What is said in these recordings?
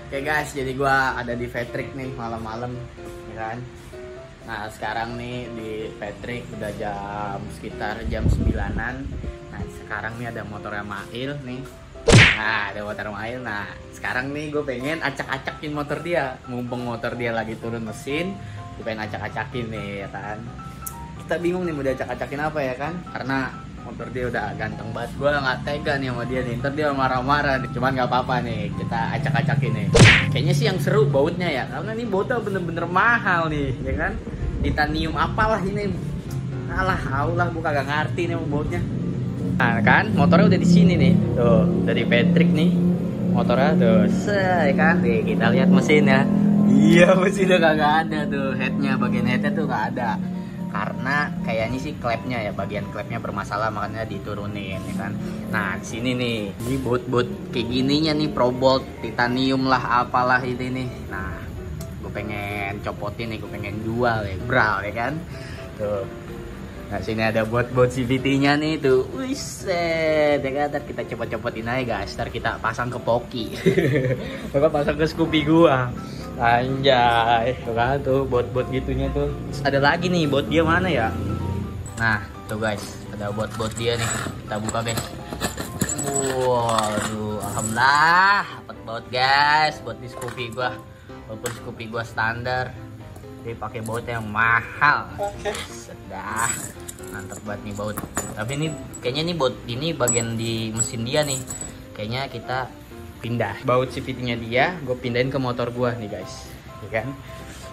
Oke guys, jadi gua ada di Patrick nih malam-malam, ya kan. Nah sekarang nih di Patrick udah sekitar jam 9-an. Nah sekarang nih ada motornya Mail nih. Nah ada motor Mail. Nah sekarang nih gue pengen acak-acakin motor dia. Mumpung motor dia lagi turun mesin, gue pengen acak-acakin nih, ya kan. Kita bingung nih mau diacak-acakin apa, ya kan. Karena motor dia udah ganteng banget. Gue gak tega nih sama dia nih. Ntar dia marah-marah nih. Cuman gak apa-apa nih, kita acak-acakin nih. Kayaknya sih yang seru bautnya ya, karena ini bautnya bener-bener mahal nih, ya kan. Titanium apalah ini. Alah, gue kagak ngerti nih bautnya. Nah kan, motornya udah di sini nih. Tuh, dari Patrick nih. Motornya tuh, ya kan. Nih, kita lihat mesin ya. Iya, mesinnya kagak ada tuh. Headnya, bagian headnya tuh gak ada. Karena kayaknya sih klepnya ya, bagian klepnya bermasalah, makanya diturunin, ya kan. Nah di sini nih, ini bolt kayak gininya nih, Probolt titanium lah apalah ini nih. Nah gue pengen copotin nih, gue pengen jual ya, bral, ya kan. Tuh, nah sini ada bot CVT nya nih tuh. Wiset, ya kan. Ntar kita copot-copotin aja guys, ntar kita pasang ke Poki. Kita pasang ke Scoopy gua. Anjay, tuh kan tuh bot gitunya tuh. Terus ada lagi nih, bot dia mana ya? Nah tuh guys, ada bot dia nih. Kita buka guys. Waduh, alhamdulillah dapat bot guys, bot di Scoopy gua. Walaupun Scoopy gua standar, dia pakai bot yang mahal. Sedah, mantap banget nih baut. Tapi ini kayaknya nih bot ini bagian di mesin dia nih. Kayaknya kita pindah baut CVT-nya dia, gue pindahin ke motor gue nih guys, ya kan.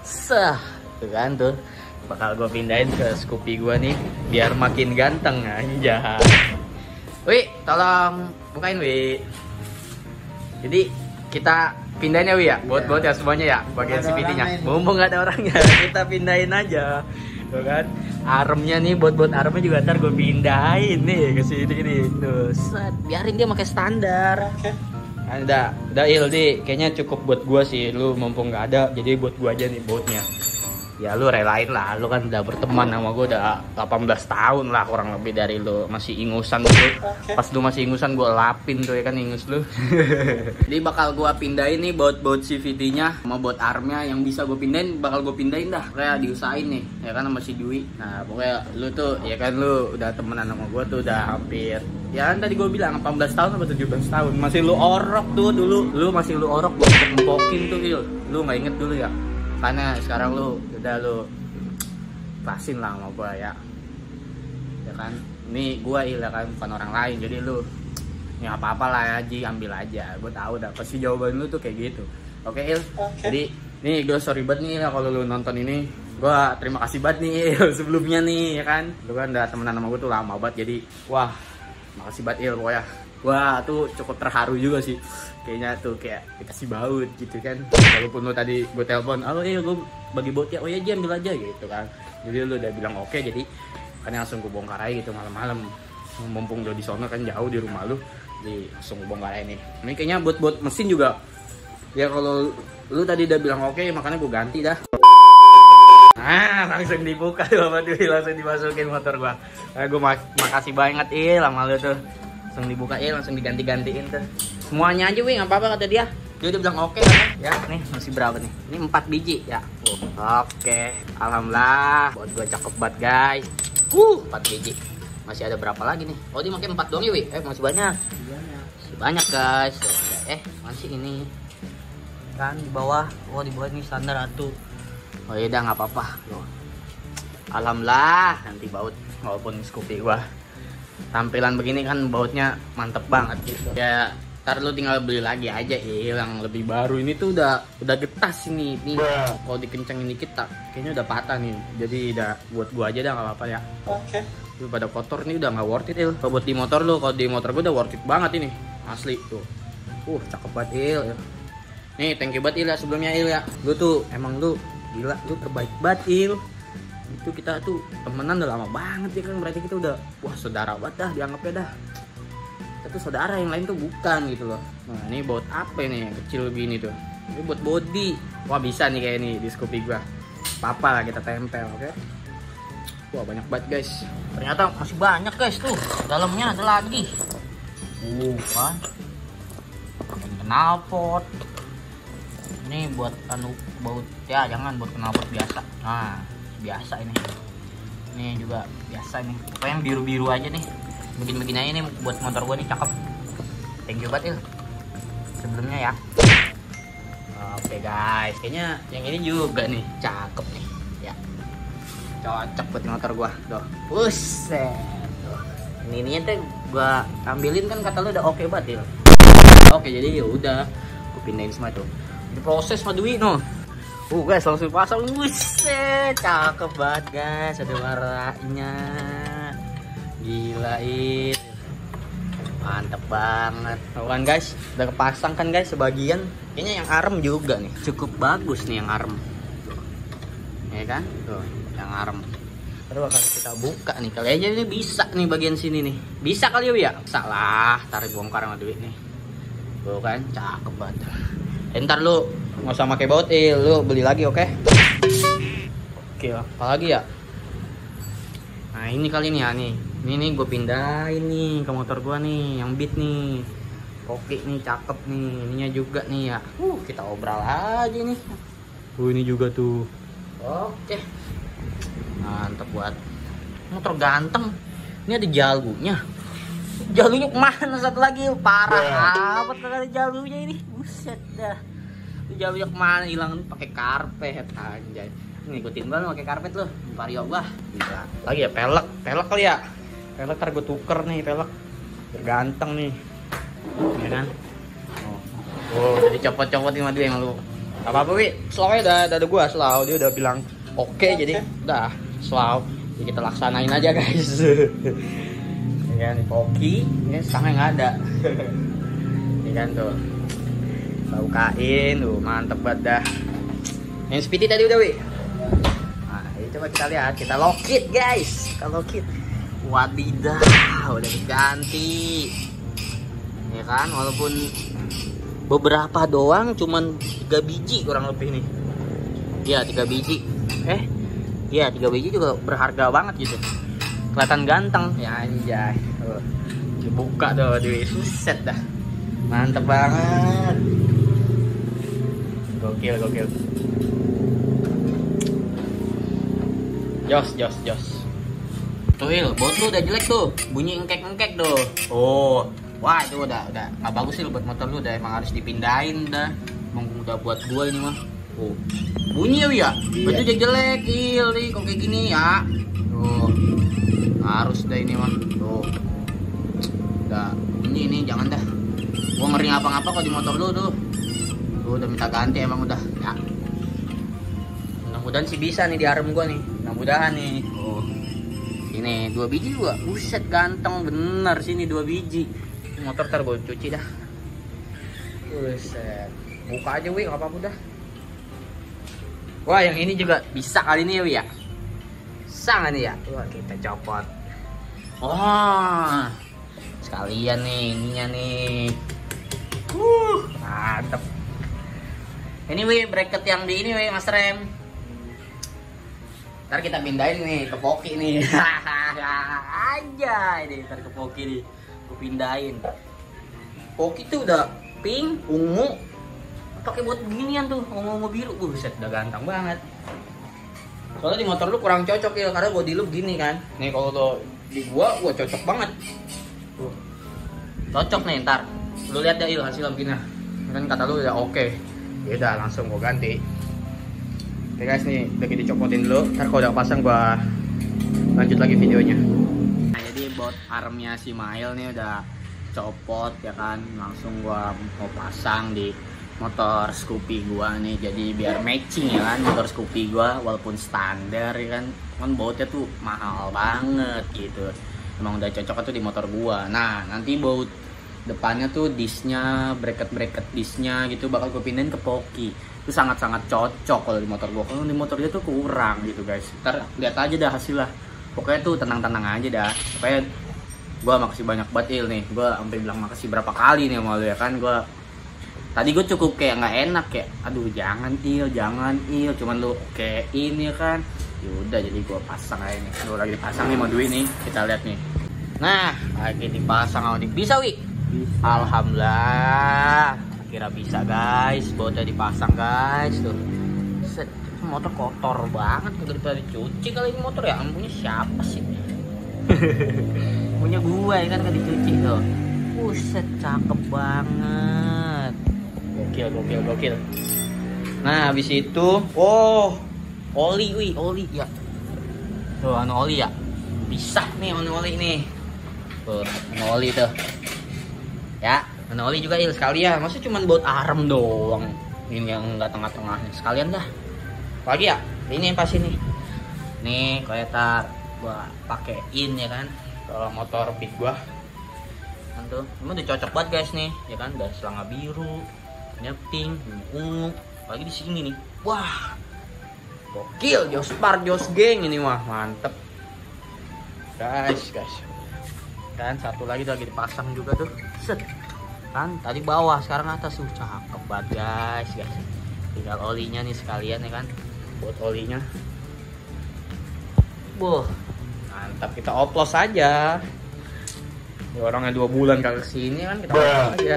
Tuh kan tuh, bakal gue pindahin ke Scoopy gue nih, biar makin ganteng aja. Wi, tolong bukain Wi. Jadi kita pindahin ya Wi ya, baut ya semuanya ya, bagian CVT-nya. Mumpung nggak ada orangnya, kita pindahin aja. Tuh kan, armnya nih, bot armnya juga ntar gue pindahin nih ke sini nih. Tuh, biarin dia pakai standar. Udah Il, kayaknya cukup buat gua sih. Lu mumpung nggak ada, jadi buat gua aja nih bautnya. Ya lu relain lah, lu kan udah berteman sama gua udah 18 tahun lah kurang lebih dari lu. Masih ingusan dulu. Pas lu masih ingusan gua lapin tuh, ya kan, ingus lu. Jadi bakal gua pindahin nih baut CVT-nya sama baut armnya. Yang bisa gua pindahin bakal gua pindahin dah. Kayak diusahain nih, ya kan, sama si Dwi. Nah pokoknya lu tuh, ya kan, lu udah temenan sama gua tuh udah hampir, ya kan tadi gue bilang 18 tahun atau 17 tahun. Masih lu orok tuh dulu. Lu masih lu orok buat ngempokin tuh Il. Lu gak inget dulu ya. Karena sekarang lu udah lu pasin lah sama gue ya. Ya kan. Ini gue Il, ya kan, bukan orang lain. Jadi lu ya apa-apa lah ya Ji, ambil aja. Gue tahu dah pasti jawaban lu tuh kayak gitu. Oke Il. Jadi nih gue sorry banget nih ya kalau lu nonton ini. Gue terima kasih banget nih Il sebelumnya nih, ya kan. Lu kan udah temenan sama gue tuh lama banget. Jadi wah, makasih banget Il pokoknya. Wah tuh cukup terharu juga sih. Kayaknya tuh kayak dikasih baut gitu kan. Walaupun lu tadi gue telepon, halo Il, gue bagi baut ya. Oh ya Ji, ambil aja gitu kan. Jadi lu udah bilang oke, jadi kan langsung gue bongkar aja gitu malam-malam. Mumpung lu di sono kan jauh di rumah lu, jadi langsung gue bongkar aja nih. Ini kayaknya buat mesin juga. Ya kalau lu tadi udah bilang oke, makanya gue ganti dah. Nah, langsung dibuka tuh sama Dwi, langsung dimasukin motor gua. Nah, gue makasih banget Il sama lu tuh. Langsung dibuka Il, langsung diganti-gantiin tuh. Semuanya aja Wi, nggak apa-apa kata dia. Dia udah bilang oke kan ya. Nih, masih berapa nih? Ini 4 biji ya. Oke, alhamdulillah. Buat gua cakep banget guys. 4 biji. Masih ada berapa lagi nih? Oh, dia pakai 4 doang ya Wi? Masih banyak. Masih banyak guys. Masih ini. Kan di bawah. Oh, di bawah ini standar atuh. Oh ya udah, nggak apa-apa loh. Alhamdulillah, nanti baut walaupun Scoopy gua tampilan begini kan bautnya mantep banget gitu. Ya ntar lu tinggal beli lagi aja yang lebih baru. Ini tuh udah getas ini nih. Kalau dikencengin dikit kayaknya udah patah nih. Jadi udah buat gua aja dah, nggak apa-apa ya. Oke. Lu pada kotor nih udah nggak worth it Il. Kalau buat di motor lu, kalau di motor gua udah worth it banget ini. Asli tuh. Cakep banget Il. Nih thank you banget Il ya sebelumnya Il ya. Lu tuh emang lu gila, lu terbaik banget Il. Itu kita tuh temenan udah lama banget ya kan. Berarti kita udah saudara banget dah dianggapnya dah. Kita tuh saudara, yang lain tuh bukan gitu loh. Nah ini baut apa nih yang kecil begini tuh? Ini buat body. Wah bisa nih kayak ini di Scoopy gua. Apa lah kita tempel, oke? Wah banyak banget guys. Ternyata masih banyak guys tuh. Dalamnya ada lagi. Kan. Knalpot. Ini buat anu baut ya, jangan buat knalpot biasa. Nah, biasa ini. Ini juga biasa nih. Pokoknya yang biru-biru aja nih. Begini-begini aja nih buat motor gua nih, cakep. Thank you banget Il. Sebelumnya ya. Oke guys, kayaknya yang ini juga nih cakep nih. Ya. Cocok buat motor gua. Tuh. Buset. Tuh. Ini tuh gua ambilin kan kata lu udah oke banget Il. Oke, jadi ya udah gua pindahin semua tuh. Diproses sama Dwi no. Guys, langsung pasang. Buset, cakep banget guys, ada warnanya. Gila it. Mantep banget. Tuh kan guys, udah kepasang kan guys sebagian. Kayaknya yang arem juga nih. Cukup bagus nih yang arem. Ya kan? Tuh, yang arem. Terus bakal kita buka nih. Kali aja ini bisa nih bagian sini nih. Bisa kali ya? Salah, tarik bongkar sama Dwi nih. Tuh kan, cakep banget. Ntar lu nggak usah pakai baut, lu beli lagi, oke? Oke, apalagi ya? Nah ini kali nih ya nih. Ini gue pindahin nih ke motor gue nih, yang Beat nih. Oke nih, cakep nih. Ininya juga nih ya. Kita obral aja nih. Ini juga tuh. Oke. Mantep buat motor ganteng. Ini ada jalunya. Jalunya kemana satu lagi? Parah amat ada jalunya ini. Buset dah. Jalunya kemana hilang pakai karpet anjay. Ngikutin gua pakai karpet lu. Vario gua. Gila. Lagi ya pelek kali ya. Pelek ntar gua tuker nih pelek. Biar ganteng nih. Ya kan? Udah dicopot-copotin sama dia emang lu. Apa-apa Wi? Slow-nya udah ada gua slow. Dia udah bilang oke, jadi udah slow. Jadi kita laksanain aja guys. Ya nih koki, ini stangnya nggak ada. Ini kan tuh. Bukain tuh, mantep banget dah. Yang speedy tadi udah Wi. Nah, ini coba kita lihat, kita lokit guys. Kita lokit. Wadidah, udah diganti. Ya kan, walaupun beberapa doang, cuman 3 biji kurang lebih nih. Iya 3 biji. Iya 3 biji juga berharga banget gitu. Kelihatan ganteng ya anjay. Dibuka tuh di set dah. Mantep banget. Gokil. Jos. Tuh Il, baut lu udah jelek tuh. Bunyi engkek tuh. Wah itu udah nggak bagus sih buat motor lu, udah emang harus dipindahin dah. Emang udah buat gua ini mah. Bunyi ya? Berarti udah jelek Il nih kok kayak gini ya. Tuh. Harus dah ini mah. Tuh. Udah ini jangan dah. Gua ngeri ngapa-ngapa kok di motor lu tuh. Tuh udah minta ganti emang udah ya. Mudah-mudahan sih bisa nih di arem gua nih. Mudah-mudahan nih. Ini 2 biji juga. Buset ganteng bener sini 2 biji. Ini motor ntar gua cuci dah. Buset. Buka aja Wi, enggak apa-apa dah. Wah, yang ini juga bisa kali ini ya Wi ya. Bisa nggak nih ya? Wah, kita copot. Sekalian nih ininya nih. Mantep. Ini Wi, bracket yang di ini Wi, Mas Rem. Ntar kita pindahin nih ke Poki nih. Aja ini ntar ke Poki nih. Gue pindahin. Poki tuh udah pink, ungu. Pakai buat beginian tuh, ungu biru. Buset, udah ganteng banget. Soalnya di motor lu kurang cocok ya, karena body lu gini kan. Nih kalau lo di gua cocok banget. Cocok nih ntar. Lu lihat deh Il hasil begini. Kan kata lu udah oke. Ya udah langsung gua ganti. Oke guys nih, udah kita copotin dulu. Ntar kalau udah pasang gua lanjut lagi videonya. Nah, jadi baut armnya si Mail nih udah copot ya kan. Langsung gua mau pasang di motor Scoopy gua nih, jadi biar matching ya kan motor Scoopy gua walaupun standar ya kan bautnya tuh mahal banget gitu. Emang udah cocok tuh di motor gua. Nah nanti baut depannya tuh disnya, bracket disnya gitu bakal gue pindahin ke Poki. Itu sangat-sangat cocok kalau di motor gua. Kalau di motor dia tuh kurang gitu guys. Ntar lihat aja dah hasil lah. Pokoknya tuh tenang-tenang aja dah. Supaya gua makasih banyak banget Il nih. Gua sampai bilang makasih berapa kali nih sama lu ya kan. Tadi gue cukup kayak nggak enak kayak, aduh jangan il, cuman lu kayak ini kan, yaudah jadi gue pasang aja nih. Lu lagi dipasang nih sama Dwi nih, kita lihat nih. Nah lagi dipasang sama Dwi, bisa Wi? Bisa. Alhamdulillah, kira bisa guys, bautnya dipasang guys tuh. Set, motor kotor banget, kagak bisa dicuci kali ini motor ya. Punya siapa sih? Punya gue ya kan, gak dicuci tuh. Buset, cakep banget. Gokil. Nah habis itu, oli ya. Tuh oli ya. Bisa nih oli nih. Tuh oli tuh. Ya, oli juga il sekalian. Masa cuman baut arem doang. Ini yang enggak tengah-tengahnya. Sekalian dah. Lagi ya? Ini yang pas ini. Nih, koetar gua pakein ya kan. Kalau motor pit gua. Kan tuh, ini udah cocok banget guys nih, ya kan? Dari selanga biru, ini pink, ini ungu. Lagi di sini nih. Wah. Gokil, Jos geng ini mah, mantep. Guys. Dan satu lagi dipasang juga tuh. Set. Kan tadi bawah, sekarang atas tuh. Cakep banget guys. Tinggal olinya nih sekalian ya kan. Buat olinya. Mantap, kita oplos aja. Ya, orangnya 2 bulan kagak kesini kan, kita oplos aja.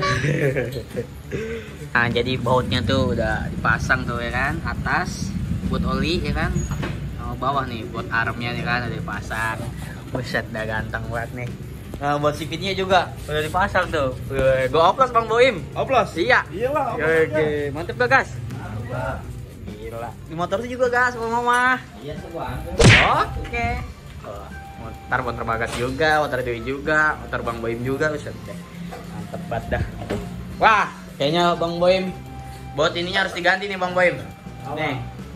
Nah, jadi bautnya tuh udah dipasang tuh ya kan, atas buat oli ya kan. Sama bawah nih buat armnya nih kan udah dipasang. Buset, udah ganteng banget nih. Nah, buat sipitnya juga udah dipasang tuh. Gue oplos Bang Boim. Oplos? Iya. Iyalah, Oke, mantep gak gas? Gila. Di motor tuh juga gas sama mama. Iya, semua. Oke. Motor motor Bagas juga, motor Dewi juga, motor Bang Boim juga, buset deh. Mantep banget dah. Wah, kayaknya Bang Boim baut ininya harus diganti nih Bang Boim. Nih.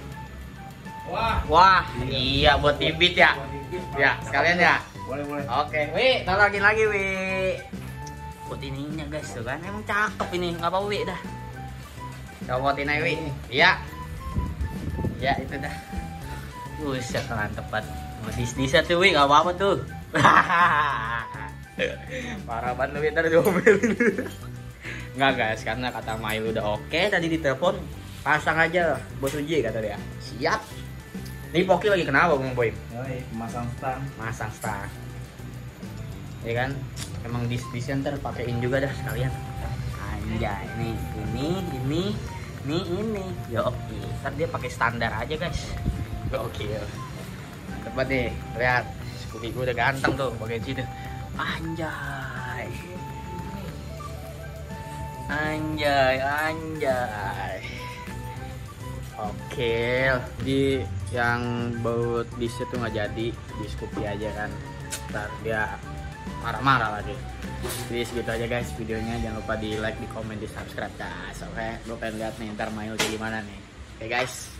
Wah, iya buat tibit ya. Ya, sekalian ya. Boleh. Oke, Wi, tolongin lagi, Wi. Buat ininya guys tuh kan, emang cakep ini, nggak apa-apa Wi dah. Copotin aja Wi. Iya. Ya itu dah. Buset, mantep banget. Mau dis-disa tuh Wi, nggak apa-apa tuh. Parah banget lu ntar diomelin. Nggak guys, karena kata Mail udah oke tadi di telepon, pasang aja Bos Uji kata dia. Siap. Ini Poki lagi kenapa Bang Boy? Masang stang. Ya kan? Emang di center pakein juga dah sekalian. Anjay, ini. Yo, oke. Ntar dia pakai standar aja guys. Oke. Coba deh, lihat. Scoopy gue udah ganteng tuh pakai situ. Anjay. Oke, di yang baut di situ nggak jadi, di Scoopy aja kan. Ntar dia marah-marah lagi. Jadi segitu aja guys videonya, jangan lupa di like, di komen, di subscribe guys. Oke, gue pengen lihat nih ntar main kayak gimana nih. Oke guys.